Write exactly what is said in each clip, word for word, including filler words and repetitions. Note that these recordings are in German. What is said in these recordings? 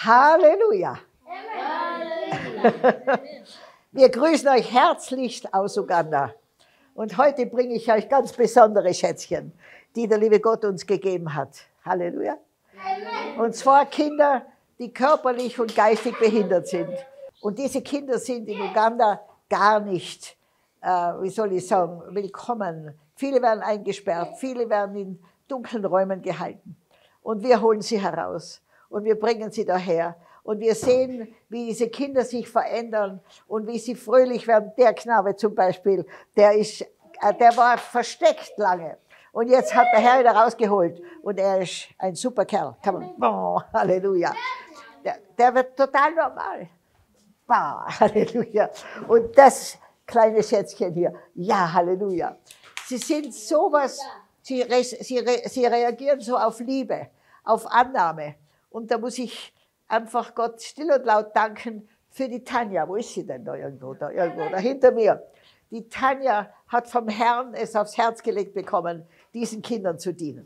Halleluja. Wir grüßen euch herzlichst aus Uganda. Und heute bringe ich euch ganz besondere Schätzchen, die der liebe Gott uns gegeben hat. Halleluja. Und zwar Kinder, die körperlich und geistig behindert sind. Und diese Kinder sind in Uganda gar nicht, äh, wie soll ich sagen, willkommen. Viele werden eingesperrt, viele werden in dunklen Räumen gehalten. Und wir holen sie heraus und wir bringen sie daher. Und wir sehen, wie diese Kinder sich verändern und wie sie fröhlich werden. Der Knabe zum Beispiel, der, ist, der war versteckt lange. Und jetzt hat der Herr ihn rausgeholt. Und er ist ein super Kerl. Kann man, boah, Halleluja. Der, der wird total normal. Boah, Halleluja. Und das kleine Schätzchen hier, ja, Halleluja. Sie sind sowas, sie, sie, sie reagieren so auf Liebe, auf Annahme. Und da muss ich einfach Gott still und laut danken für die Tanja. Wo ist sie denn da irgendwo? Da irgendwo, da hinter mir. Die Tanja hat vom Herrn es aufs Herz gelegt bekommen, diesen Kindern zu dienen.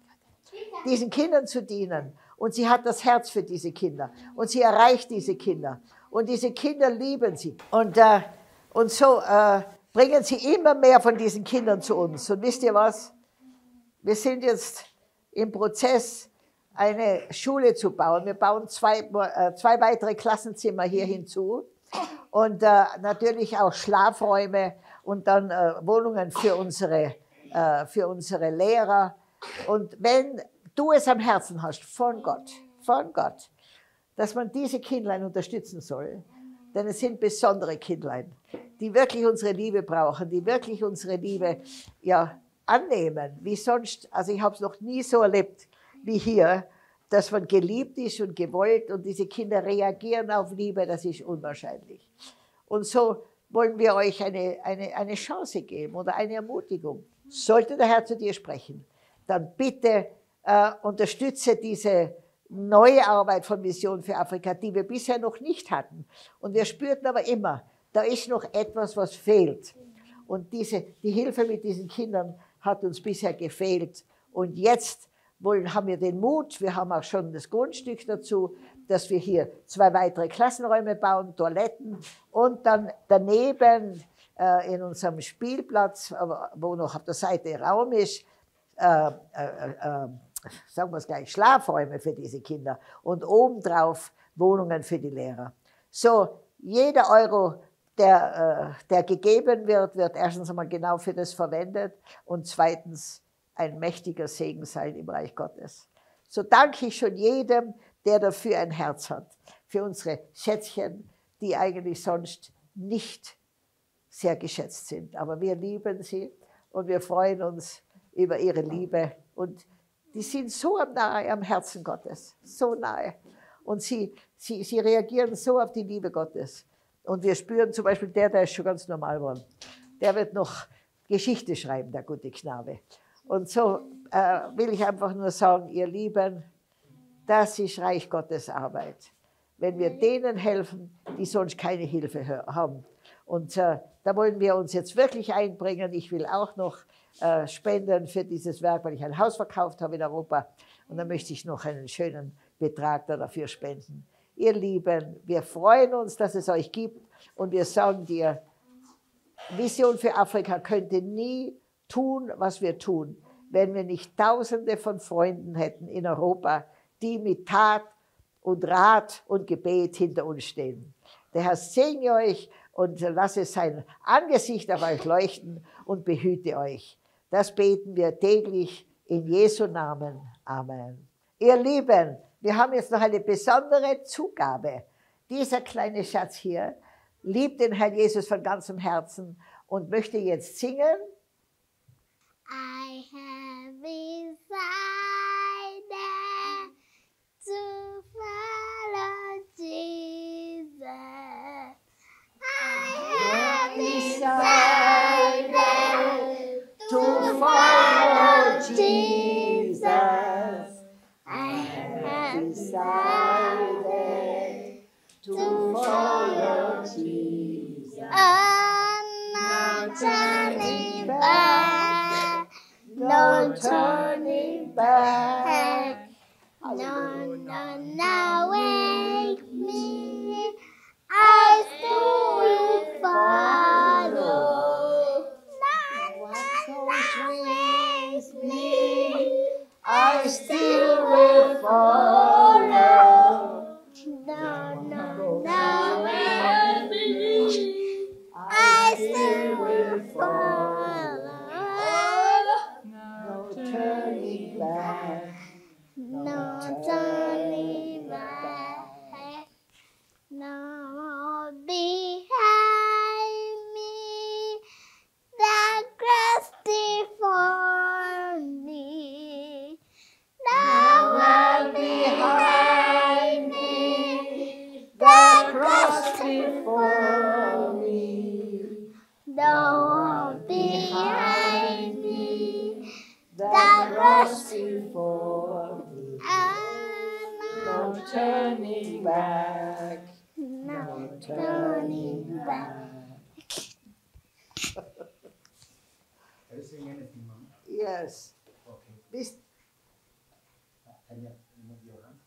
Diesen Kindern zu dienen. Und sie hat das Herz für diese Kinder. Und sie erreicht diese Kinder. Und diese Kinder lieben sie. Und, äh, und so äh, bringen sie immer mehr von diesen Kindern zu uns. Und wisst ihr was? Wir sind jetzt im Prozess, eine Schule zu bauen. Wir bauen zwei, äh, zwei weitere Klassenzimmer hier hinzu und äh, natürlich auch Schlafräume und dann äh, Wohnungen für unsere, äh, für unsere Lehrer. Und wenn du es am Herzen hast, von Gott, von Gott, dass man diese Kindlein unterstützen soll, denn es sind besondere Kindlein, die wirklich unsere Liebe brauchen, die wirklich unsere Liebe ja, annehmen, wie sonst. Also ich habe es noch nie so erlebt, wie hier, dass man geliebt ist und gewollt und diese Kinder reagieren auf Liebe, das ist unwahrscheinlich. Und so wollen wir euch eine, eine, eine Chance geben oder eine Ermutigung. Sollte der Herr zu dir sprechen, dann bitte äh, unterstütze diese neue Arbeit von Mission für Afrika, die wir bisher noch nicht hatten. Und wir spürten aber immer, da ist noch etwas, was fehlt. Und diese, die Hilfe mit diesen Kindern hat uns bisher gefehlt. Und jetzt wollen, haben wir den Mut, wir haben auch schon das Grundstück dazu, dass wir hier zwei weitere Klassenräume bauen, Toiletten und dann daneben äh, in unserem Spielplatz, wo noch auf der Seite Raum ist, äh, äh, äh, sagen wir es gleich, Schlafräume für diese Kinder und obendrauf Wohnungen für die Lehrer. So, jeder Euro, der, äh, der gegeben wird, wird erstens einmal genau für das verwendet und zweitens ein mächtiger Segen sein im Reich Gottes. So danke ich schon jedem, der dafür ein Herz hat, für unsere Schätzchen, die eigentlich sonst nicht sehr geschätzt sind. Aber wir lieben sie und wir freuen uns über ihre Liebe. Und die sind so nahe am Herzen Gottes, so nahe. Und sie, sie, sie reagieren so auf die Liebe Gottes. Und wir spüren zum Beispiel, der, der ist schon ganz normal geworden. Der wird noch Geschichte schreiben, der gute Knabe. Und so äh, will ich einfach nur sagen, ihr Lieben, das ist Reich Gottes Arbeit. Wenn wir denen helfen, die sonst keine Hilfe haben. Und äh, da wollen wir uns jetzt wirklich einbringen. Ich will auch noch äh, spenden für dieses Werk, weil ich ein Haus verkauft habe in Europa. Und dann möchte ich noch einen schönen Betrag da dafür spenden. Ihr Lieben, wir freuen uns, dass es euch gibt. Und wir sagen dir, Vision für Afrika könnte nie tun, was wir tun, wenn wir nicht Tausende von Freunden hätten in Europa, die mit Tat und Rat und Gebet hinter uns stehen. Der Herr segne euch und lasse sein Angesicht auf euch leuchten und behüte euch. Das beten wir täglich in Jesu Namen. Amen. Ihr Lieben, wir haben jetzt noch eine besondere Zugabe. Dieser kleine Schatz hier liebt den Herrn Jesus von ganzem Herzen und möchte jetzt singen. I have decided to follow Jesus. I have decided to follow Jesus. I have decided to follow Jesus. I'm not turning back. No turning back. No, no, no, wake me. I still will follow. No, no, no, wake me. I still will follow. No, no, no, wake me. I still will follow. No turning back. No turning back. No behind me. The cross before me. No one behind me. The cross before me. No one behind me. The cross before me. No No turning back. No turning back. Are you saying anything, Mom? Yes. Okay. Bis, Can you move your hand?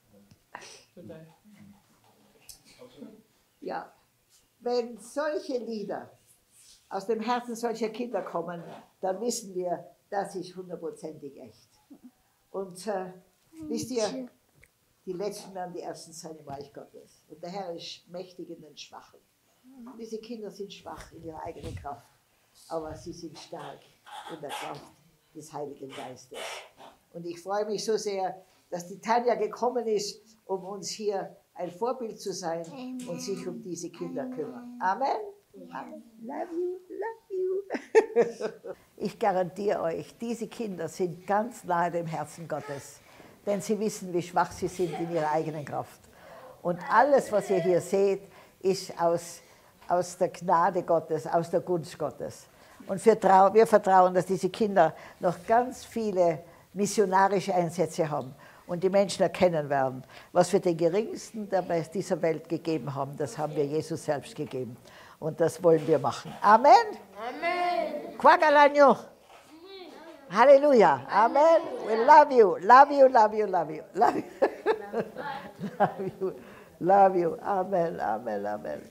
ja. Wenn solche Lieder aus dem Herzen solcher Kinder kommen, dann wissen wir, das ist hundertprozentig echt. Und äh, wisst ihr, die Letzten werden die Ersten sein im Reich Gottes. Und der Herr ist mächtig in den Schwachen. Diese Kinder sind schwach in ihrer eigenen Kraft, aber sie sind stark in der Kraft des Heiligen Geistes. Und ich freue mich so sehr, dass die Tanja gekommen ist, um uns hier ein Vorbild zu sein und sich um diese Kinder kümmern. Amen. Amen. Love you, love you. Ich garantiere euch, diese Kinder sind ganz nahe dem Herzen Gottes, denn sie wissen, wie schwach sie sind in ihrer eigenen Kraft. Und alles, was ihr hier seht, ist aus, aus der Gnade Gottes, aus der Gunst Gottes. Und wir, trau, wir vertrauen, dass diese Kinder noch ganz viele missionarische Einsätze haben und die Menschen erkennen werden, was wir den Geringsten dieser Welt gegeben haben, das haben wir Jesus selbst gegeben. Und das wollen wir machen. Amen. Amen. Quagalanyo. Halleluja. Amen. We love you. Love you, love you, love you. Love you. Love you. Love you. Amen. Amen. Amen.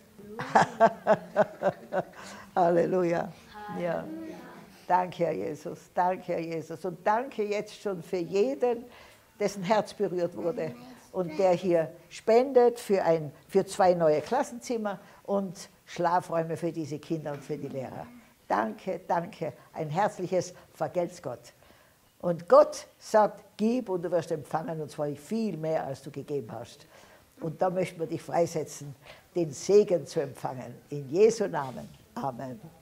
Halleluja. Ja. Danke, Herr Jesus. Danke, Herr Jesus. Und danke jetzt schon für jeden, dessen Herz berührt wurde und der hier spendet für, ein, für zwei neue Klassenzimmer und Schlafräume für diese Kinder und für die Lehrer. Danke, danke. Ein herzliches Vergelt's Gott. Und Gott sagt, gib und du wirst empfangen, und zwar viel mehr, als du gegeben hast. Und da möchten wir dich freisetzen, den Segen zu empfangen. In Jesu Namen. Amen.